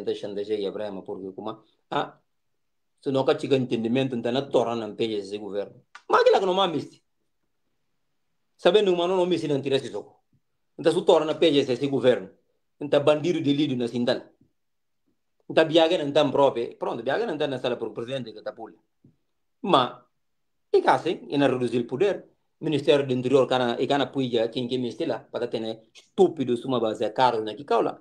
tenta chantagear Ibrahim, porque como, se não tiver entendimento, então não torna não pegue esse governo. Mas aquilo que não é misto. Sabendo que não misto não tira esse jogo. Então se torna pegue esse governo. Então bandido de lido na Sindal. Então viaja não está próprio. Pronto, viaja não está na sala por presidente que está pulha. Mas, e assim, e não reduzir o poder. Ministério do Interior, e cana puja, quem que me estila, para ter estúpido, suma base, caro, na que caula.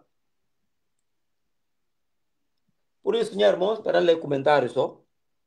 Por isso, meus irmãos, para ler comentários só.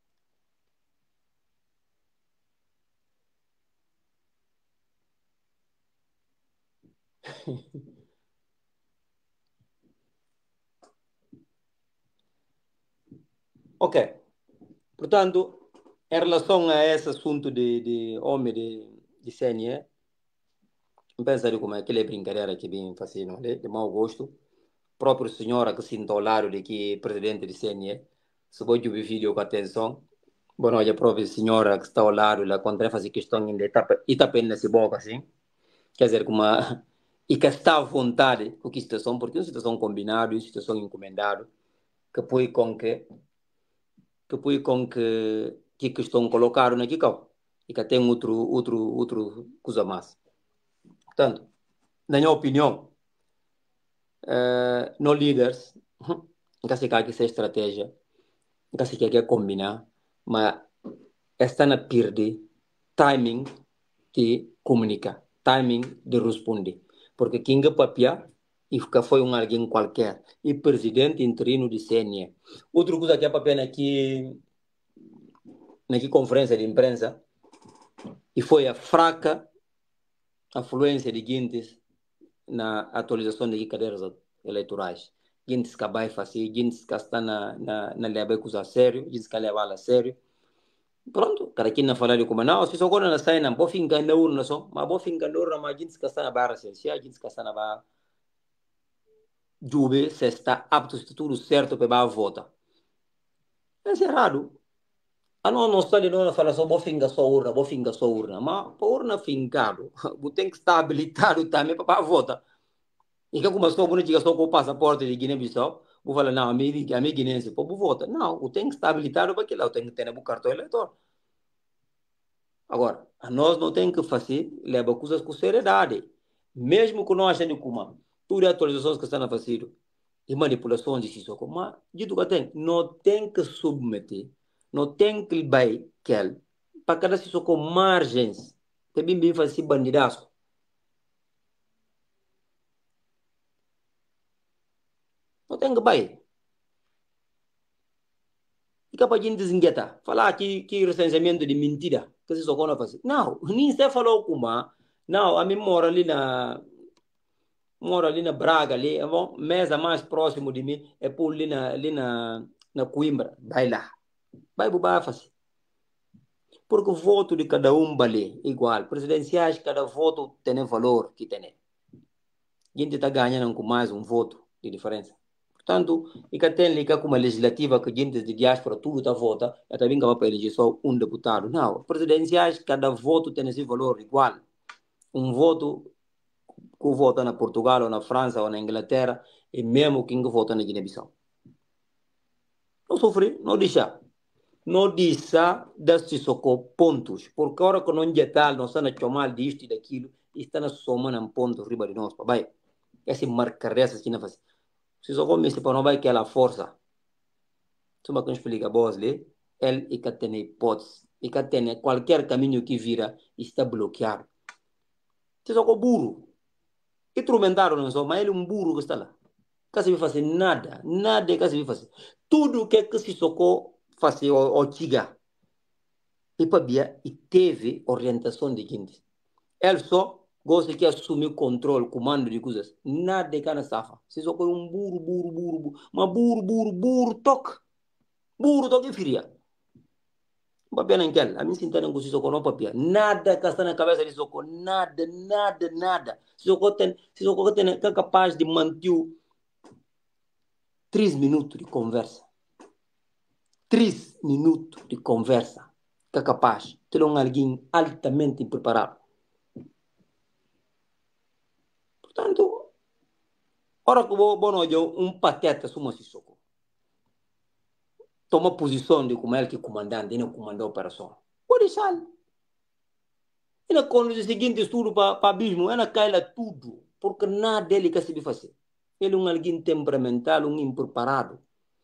Ok. Portanto, em relação a esse assunto de homem de CNE, pensar como é que ele é brincadeira que bem fazendo, de mau gosto. Próprio senhora que se entolaram de que presidente de CNE, se pode ver vídeo com atenção, bom, olha a própria senhora que está ao lado, ela quando fazer questão de etapa nessa boca, assim, quer dizer, como e que está à vontade com que situação, porque é uma situação combinada, uma situação encomendada, que foi com que estão colocados aqui, e que tem outro coisa mais. Portanto, na minha opinião, no líderes, nunca se quer que essa estratégia, nunca se quer combinar, mas está na perder timing de comunicar, timing de responder. Porque quem é papia, e que foi alguém qualquer, e presidente interino de CNE. Outra coisa que é papel aqui conferência de imprensa, e foi a fraca afluência de Guintes na atualização de cadeiras eleitorais. Guintes que vai fazer, Guintes que está na leva coisa a sério, Guintes que leva a sério. Pronto, cara aqui na falar de como não, se só agora na saída, vou ficar na urna só, mas vou ficar na urna, mas Guintes que está na barra essencial, Guintes que está na barra jube, se está apto, se tudo certo para votar. É errado. Não está de novo falar só, vou ficar só urna, mas para urna fincado, você tem que estar habilitado também para votar. E que começou a dizer só com o passaporte de Guiné-Bissau, vou falar, não, a minha guinense, pô, vota. Não, eu tenho que estar habilitado para aquilo, eu tenho que ter o cartão eleitor. Agora, nós não temos que fazer, levar coisas com seriedade. Mesmo que nós achemos como tudo é atualizações que estão a fazer e manipulações de Sissoko, mas, dito que tem, não tem que submeter, não tem que ir para cada Sissoko margens, que bem fazer bandidaço. Não tem que ir. E capaz de desinquietar. Falar que recenseamento de mentira. Que se só fazer. Não, nem você falou como. Não, a mim mora ali na Braga, ali, é bom, mesa mais próximo de mim, é por na Coimbra. Vai lá. Vai para fazer. Porque o voto de cada um vale igual. Presidenciais, cada voto tem valor que tem. A gente está ganhando com mais um voto de diferença. Portanto, e que tem liga com uma legislativa que gente de diáspora tudo está vota, eu também acaba para eleger só um deputado. Não, presidenciais, cada voto tem esse valor igual. Um voto que vota na Portugal ou na França ou na Inglaterra e mesmo quem vota na Guiné-Bissau. Não sofre, não deixa. Não deixa dar-se pontos, porque a hora que não está, não está na chamar disto e daquilo, está na soma em pontos riba de nós. Vai, esse marcar essa que não faz. Se só começa para não vai que ela força. Suma que explica a voz ele e que tem hipótese. E que tem qualquer caminho que vira está bloqueado. Se só com burro. Instrumentaram não só, mas ele é um burro que está lá. Que se fazer nada. Nada que se fazer. Tudo que se socou fazer o tiga. E para e teve orientação de gente. Ele só gosta que assumir o controle, comando de coisas. Nada que não safa. Se só com um burro. Mas burro, toque. Burro toque fria. Papia não quer. A mim sinta não consigo com papia. Nada que está na cabeça de soco. Nada. Se soco tem que é capaz de manter 3 minutos de conversa. 3 minutos de conversa. Que é capaz de ter alguém altamente preparado. Portanto, ora que vou não um pateta suma se soco. toma posição de como ele que comandante, ele comandou a operação. Pode ser. Ele quando o seguinte estudo para abismo, ele cai lá tudo, porque nada dele que se fazer. Ele é um alguém temperamental, um impreparado.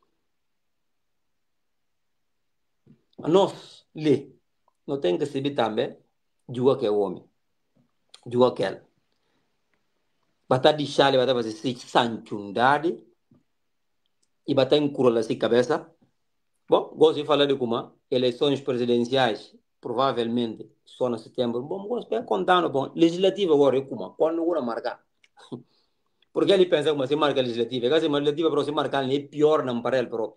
Nós, lê, não tem que saber também, juga que é o homem, juga que ele. Bata de chale, bata fazer sanchundade, e bata encurrala a cabeça. Bom, gosto de falar de como eleições presidenciais, provavelmente, só no setembro. Bom, gosto de contar, bom, legislativa agora, como, quando agora marcar. Porque ele pensa como se marca legislativa. Caso legislativa, pero se marca, é pior não para ele, pero.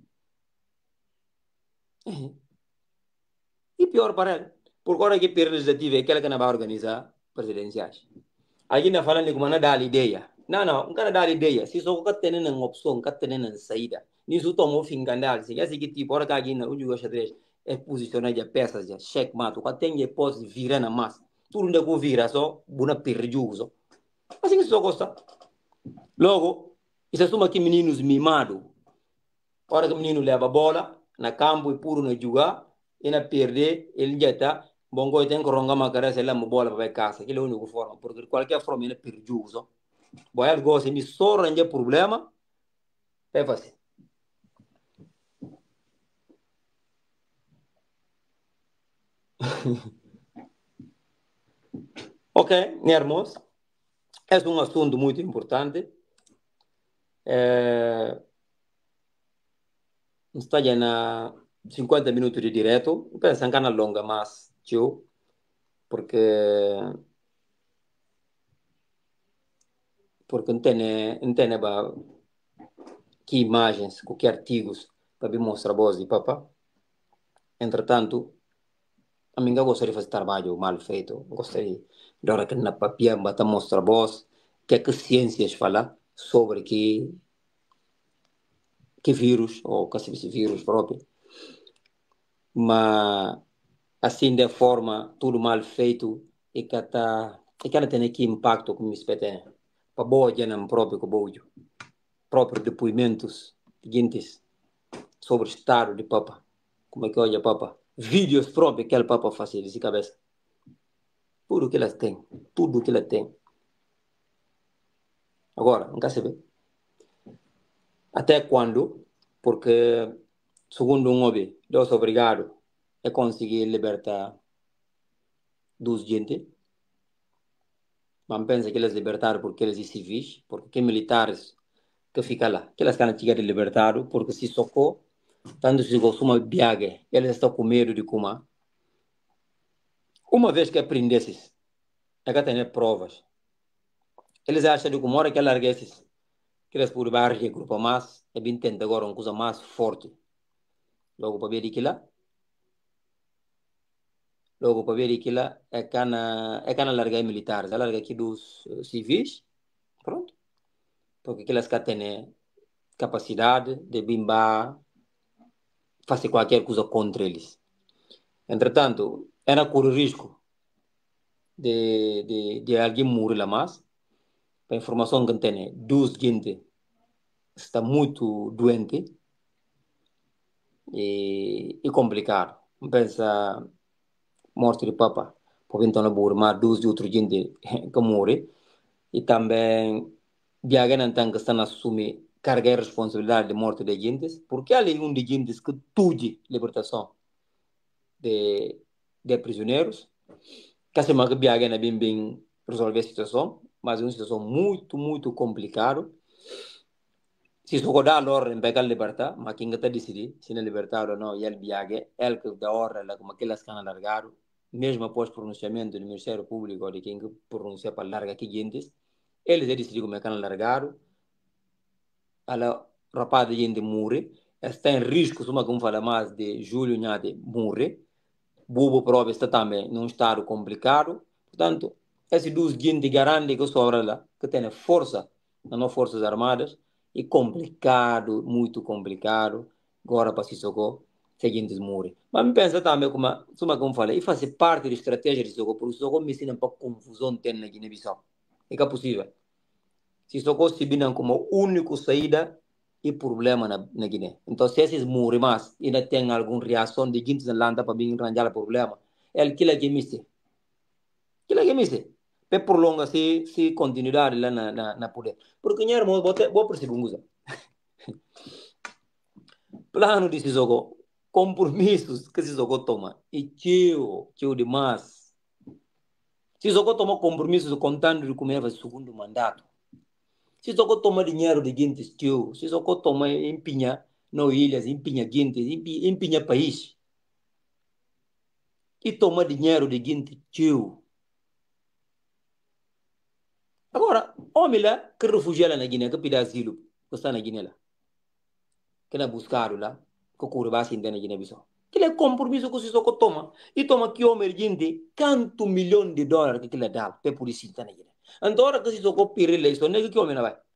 E pior para ele. Porque agora que pior legislativa é aquela que não vai organizar presidenciais. Aí não falando como não dá ideia. Não, não dá ideia. Se só que tem uma opção, que tem uma saída. Nisso tomou fim candal. Se é que tipo, hora que alguém não usa xadrez, é posicionar de peças, já checkmate. O que tem é pode virar na massa. Tudo ainda que vira só, buna perjuízo. Assim que só gosta. Logo, isso assuma que meninos mimados. Hora que o menino leva a bola, na campo e puro na jogar, e na perder, ele já está. Bom, tem que rongar uma cara, se ele leva a bola para casa. Aquilo é a única forma, porque de qualquer forma ele perjuízo. Bom, ele gosta de só arranjar problema, é fácil. Ok, irmãos, é um assunto muito importante. Está já na 50 minutos de direto. Penso que não longa mais, tio, porque não tem que imagens, que artigos para me mostrar voz de papá. Entretanto, a mim gostaria de fazer trabalho mal feito. Gostaria de hora que na papia bata mostrar voz que ciências falam sobre que vírus, ou que se vírus próprio. Mas, assim, de forma, tudo mal feito, e que não tem que impacto como espetém. Para boa, já não próprio que boa. Próprios depoimentos seguintes sobre o estado de Papa. Como é que olha Papa? Vídeos próprios que o Papa faz de cabeça. Tudo que elas têm. Tudo que elas têm. Agora, não quer saber? Até quando? Porque, segundo um homem, Deus obrigado a conseguir libertar dos gente. Mas pensa que eles libertaram porque eles são civis, porque que militares que ficam lá, que eles querem chegar libertados, porque se socou, tanto se costuma viajar, eles estão com medo de comer. Uma vez que aprendesses, é que tem provas. Eles acham que uma hora que larguesses, que eles podem barrar grupo mais, é bem tenta agora uma coisa mais forte. Logo para ver que lá, é cana largar militares, é largar aqui dos civis, pronto. Porque aquelas que têm capacidade de bimbar, fazer qualquer coisa contra eles. Entretanto, era correr risco de alguém morrer lá mais. A informação que tem, dos gente está muito doente e complicado. Pensa morte de papa, porque então morrer mais dos de outro gente que morre e também viajar não tem que estar a assumir carga e responsabilidade de morte de gente, porque há ali de gente que tudo libertação de prisioneiros, que se que viajar é bem resolver a situação, mas é uma situação muito, muito complicada. Se isso dá a ordem para libertar, mas quem está decidir se não libertar ou não, e ele viaja, ele que dá ordem, como aquelas que largaram, mesmo após o pronunciamento do Ministério Público, de quem pronuncia para largar aqui gente, eles decidiram como é que largaram, a rapaz de gente morre, está em risco, como fala mais, de julho, de morrer, Bubo prova está também num estado complicado. Portanto, esses dois gente garante que sobra lá, que tem força nas Forças Armadas, e complicado, muito complicado, agora para se socorrer, seguintes morrem. Mas me pensa também, como falei, e faz parte da estratégia de socorro, porque o socorro me ensina para confusão tem na Guiné-Bissau. É que é possível. Se socorro se vinam como única saída, e problema na Guiné. Então, se esses morrem mais, ainda tem alguma reação de gente na landa para vir arranjar problema, é aquilo que me se. Aquilo que me se. Pe prolonga se continuidade lá na poder. Porque, minha irmã, vou perceber uma coisa. Plano de se jogar, compromissos que se jogo toma, e tio demais. Se jogo toma compromissos contando de como vai segundo mandato. Se jogo toma dinheiro de gente, tio. Se jogo toma empenha no ilhas, empenha gente, empenha país. E toma dinheiro de gente, tio. Agora, homem lá, que refugiado na Guiné, que pede asilo, que está na Guiné lá, que não buscaram lá, que curva assim na Guiné-Bissau. Que é compromisso que se só toma. E toma que homem gente, quanto milhão de dólares que ele dá para polícia na Guiné. Então, agora que se só pire eleição, nem que homem não vai.